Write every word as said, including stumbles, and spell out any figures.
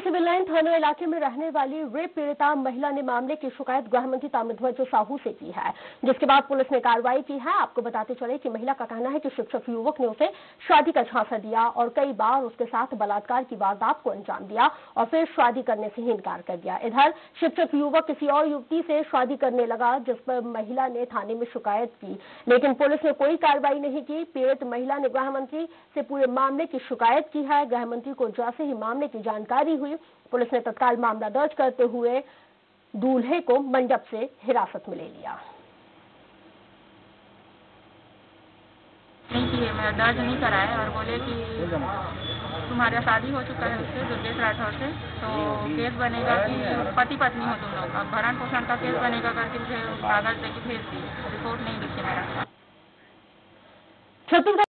Civil line थाना इलाके में रहने वाली रेप पीड़िता महिला ने मामले की शिकायत गृह मंत्री ताम्रध्वज साहू से की है, जिसके बाद पुलिस ने कार्रवाई की है। आपको बताते चले कि महिला का कहना है कि शिक्षक युवक ने उसे शादी का झांसा दिया और कई बार उसके साथ बलात्कार की वारदात को अंजाम दिया और फिर शादी करने से ही इनकार कर दिया। इधर शिक्षक युवक किसी और युवती से शादी करने लगा, जिस पर महिला ने थाने में शिकायत की, लेकिन पुलिस ने कोई कार्रवाई नहीं की। पीड़ित महिला ने गृह मंत्री से पूरे मामले की शिकायत की है। गृह मंत्री को जैसे ही मामले की जानकारी हुई, पुलिस ने तत्काल मामला दर्ज करते हुए दूल्हे को मंडप से हिरासत में ले लिया। नहीं किए, मैं दर्ज नहीं कराया और बोले कि तुम्हारा शादी हो चुका है उससे, दुर्गेश राठौर से, तो केस बनेगा कि पति पत्नी हो तुम लोग, अब भरण पोषण का केस बनेगा करके मुझे कागज देके भेज दिए। रिपोर्ट नहीं लिखे मेरा।